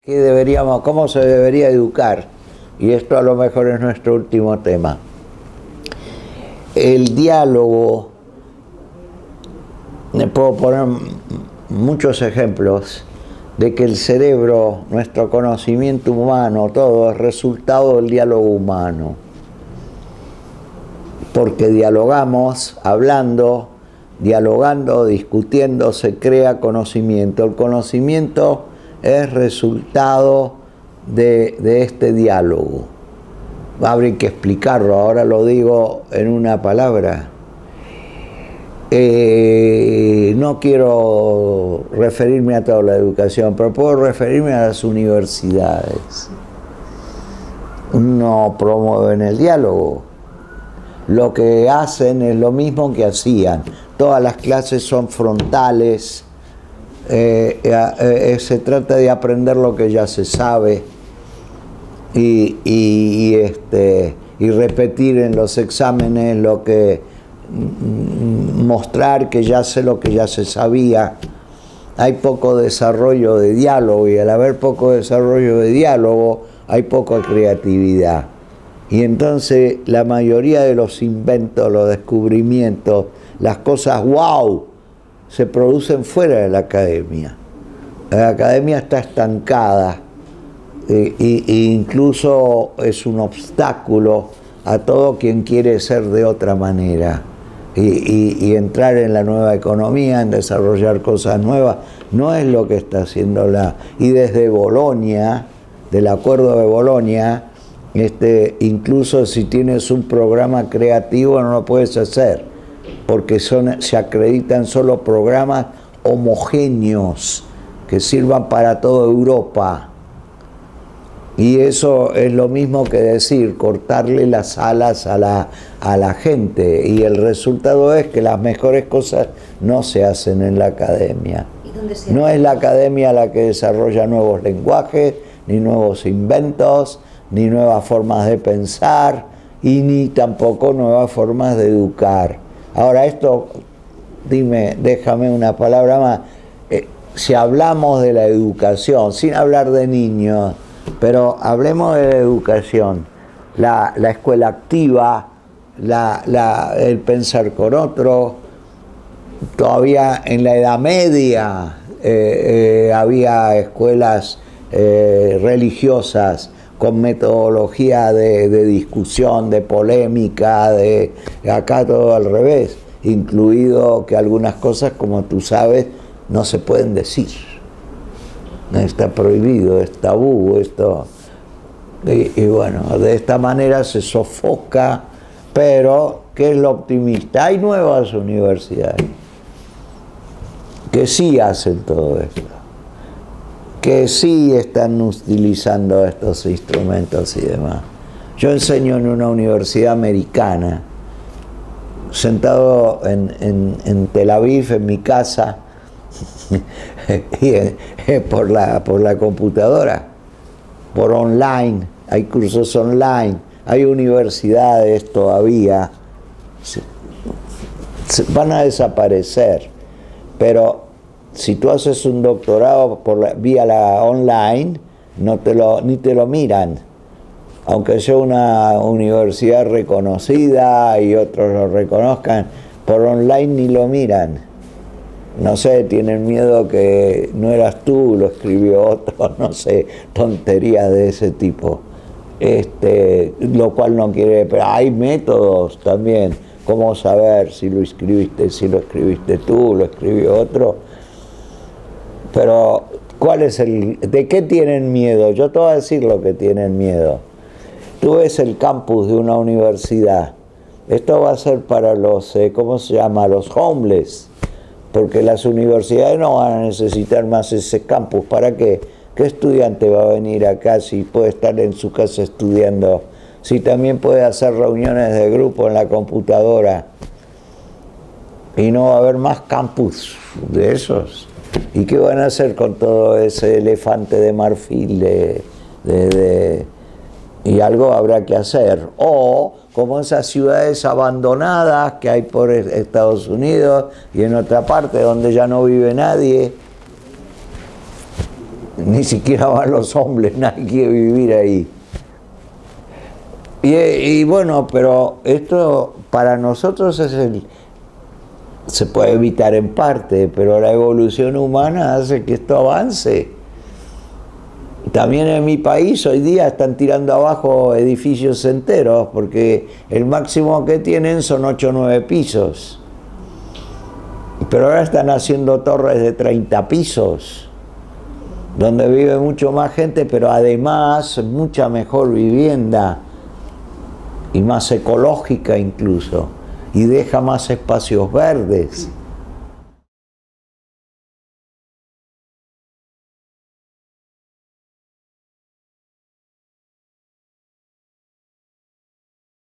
¿Cómo se debería educar? Y esto a lo mejor es nuestro último tema. El diálogo, puedo poner muchos ejemplos de que el cerebro, nuestro conocimiento humano, todo es resultado del diálogo humano. Porque dialogamos, hablando, dialogando, discutiendo, se crea conocimiento. El conocimiento es resultado de este diálogo. Habría que explicarlo, ahora lo digo en una palabra. No quiero referirme a toda la educación, pero puedo referirme a las universidades. No promueven el diálogo. Lo que hacen es lo mismo que hacían. Todas las clases son frontales. Se trata de aprender lo que ya se sabe y repetir en los exámenes lo que mostrar que ya sé lo que ya se sabía. Hay poco desarrollo de diálogo y al haber poco desarrollo de diálogo hay poca creatividad. Y entonces la mayoría de los inventos, los descubrimientos, las cosas wow, se producen fuera de la academia. La academia está estancada e incluso es un obstáculo a todo quien quiere ser de otra manera y entrar en la nueva economía, en desarrollar cosas nuevas. No es lo que está haciendo y desde Bolonia, del acuerdo de Bolonia, incluso si tienes un programa creativo no lo puedes hacer, porque se acreditan solo programas homogéneos que sirvan para toda Europa. Y eso es lo mismo que decir, cortarle las alas a la gente. Y el resultado es que las mejores cosas no se hacen en la academia. No es la academia la que desarrolla nuevos lenguajes, ni nuevos inventos, ni nuevas formas de pensar, y ni tampoco nuevas formas de educar. Ahora esto, déjame una palabra más. Si hablamos de la educación, sin hablar de niños, pero hablemos de la educación, la escuela activa, el pensar con otro. Todavía en la Edad Media había escuelas religiosas con metodología de discusión, de polémica, acá todo al revés, incluido que algunas cosas, como tú sabes, no se pueden decir. Está prohibido, es tabú esto. Y bueno, de esta manera se sofoca, pero ¿qué es lo optimista? Hay nuevas universidades que sí hacen todo esto, que sí están utilizando estos instrumentos y demás. Yo enseño en una universidad americana, sentado en Tel Aviv, en mi casa, y por la computadora, por online, hay cursos online, hay universidades todavía, van a desaparecer, pero si tú haces un doctorado vía la online, ni te lo miran, aunque sea una universidad reconocida y otros lo reconozcan, por online ni lo miran. No sé, tienen miedo que no eras tú, lo escribió otro, no sé, tonterías de ese tipo. Lo cual no quiere, pero hay métodos también, cómo saber si lo escribiste tú, lo escribió otro. Pero, ¿de qué tienen miedo? Yo te voy a decir lo que tienen miedo. Tú ves el campus de una universidad. Esto va a ser para los, ¿cómo se llama? Los homeless. Porque las universidades no van a necesitar más ese campus. ¿Para qué? ¿Qué estudiante va a venir acá si puede estar en su casa estudiando? Si también puede hacer reuniones de grupo en la computadora. Y no va a haber más campus de esos. ¿Y qué van a hacer con todo ese elefante de marfil? Y algo habrá que hacer. O como esas ciudades abandonadas que hay por Estados Unidos y en otra parte donde ya no vive nadie. Ni siquiera van los hombres, nadie quiere vivir ahí. Y bueno, pero esto para nosotros se puede evitar en parte, pero la evolución humana hace que esto avance. También en mi país hoy día están tirando abajo edificios enteros, porque el máximo que tienen son 8 o 9 pisos. Pero ahora están haciendo torres de 30 pisos, donde vive mucho más gente, pero además mucha mejor vivienda y más ecológica incluso, y deja más espacios verdes.